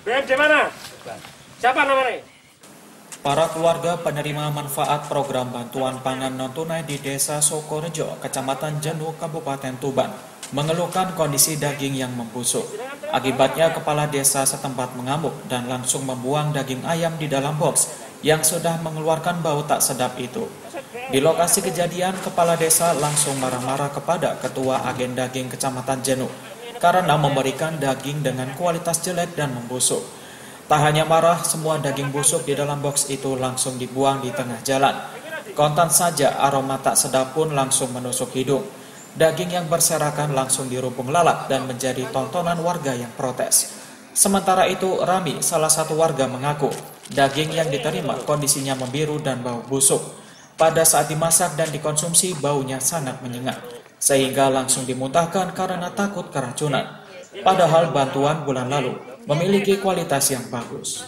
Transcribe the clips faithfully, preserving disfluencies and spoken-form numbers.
B M di mana? Siapa namanya? Para keluarga penerima manfaat program bantuan pangan non-tunai di Desa Sokorejo, Kecamatan Jenuh, Kabupaten Tuban, mengeluhkan kondisi daging yang membusuk. Akibatnya kepala desa setempat mengamuk dan langsung membuang daging ayam di dalam box yang sudah mengeluarkan bau tak sedap itu. Di lokasi kejadian, kepala desa langsung marah-marah kepada Ketua Agen Daging Kecamatan Jenuh karena memberikan daging dengan kualitas jelek dan membusuk. Tak hanya marah, semua daging busuk di dalam box itu langsung dibuang di tengah jalan. Kontan saja aroma tak sedap pun langsung menusuk hidung. Daging yang berserakan langsung dirumpung lalat dan menjadi tontonan warga yang protes. Sementara itu, Rami, salah satu warga, mengaku daging yang diterima kondisinya membiru dan bau busuk. Pada saat dimasak dan dikonsumsi, baunya sangat menyengat, sehingga langsung dimuntahkan karena takut keracunan. Padahal bantuan bulan lalu memiliki kualitas yang bagus.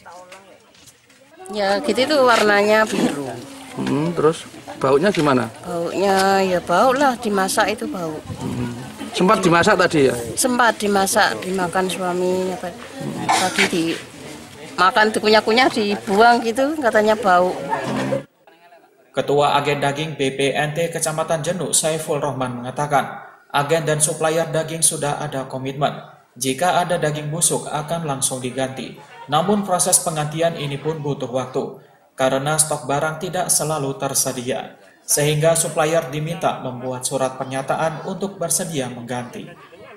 Ya gitu tuh, warnanya biru. Hmm, terus baunya gimana? Baunya ya bau lah, dimasak itu bau. Hmm. Sempat dimasak tadi ya? Sempat dimasak, dimakan suami. Apa, hmm. Tadi dimakan, dikunyah-kunyah, dibuang gitu, katanya bau. Ketua Agen Daging B P N T Kecamatan Jenuh, Saiful Rohman, mengatakan agen dan supplier daging sudah ada komitmen. Jika ada daging busuk akan langsung diganti. Namun proses penggantian ini pun butuh waktu karena stok barang tidak selalu tersedia. Sehingga supplier diminta membuat surat pernyataan untuk bersedia mengganti.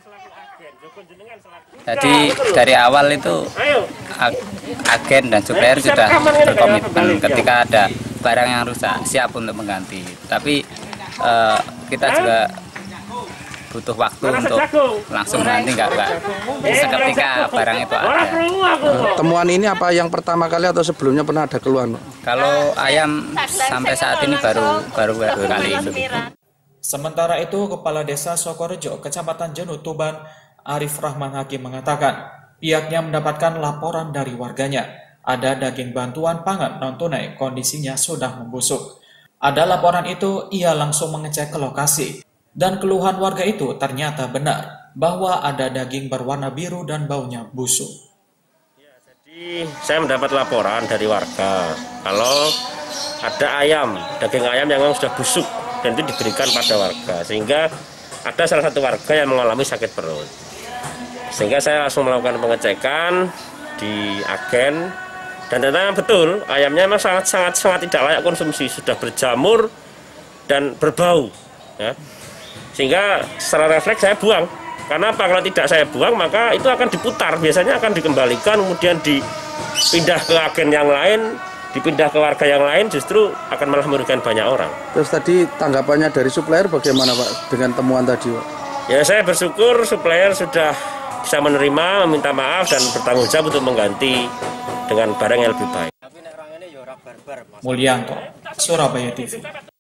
Jadi dari awal itu agen dan supplier sudah berkomitmen ketika ada barang yang rusak siap untuk mengganti. Tapi eh, kita juga butuh waktu untuk langsung nanti nggak nggak seketika barang itu ada. Temuan ini apa yang pertama kali atau sebelumnya pernah ada keluhan? Kalau ayam sampai saat ini baru baru dua kali itu. Sementara itu, Kepala Desa Sokorejo, Kecamatan Jenuh, Tuban, Arif Rahman Hakim, mengatakan pihaknya mendapatkan laporan dari warganya ada daging bantuan pangan non-tunai kondisinya sudah membusuk. Ada laporan itu, ia langsung mengecek ke lokasi. Dan keluhan warga itu ternyata benar, bahwa ada daging berwarna biru dan baunya busuk. Ya, jadi saya mendapat laporan dari warga, kalau ada ayam, daging ayam yang memang sudah busuk, dan itu diberikan pada warga. Sehingga ada salah satu warga yang mengalami sakit perut. Sehingga saya langsung melakukan pengecekan di agen, dan ternyata betul, ayamnya memang sangat-sangat sangat tidak layak konsumsi, sudah berjamur dan berbau. Ya. Sehingga secara refleks saya buang. Karena apa? Kalau tidak saya buang, maka itu akan diputar. Biasanya akan dikembalikan, kemudian dipindah ke agen yang lain, dipindah ke warga yang lain, justru akan malah merugikan banyak orang. Terus tadi tanggapannya dari supplier bagaimana Pak dengan temuan tadi Pak? Ya, saya bersyukur supplier sudah bisa menerima, meminta maaf, dan bertanggung jawab untuk mengganti dengan barang yang lebih baik. Mulyanto, Surabaya T V.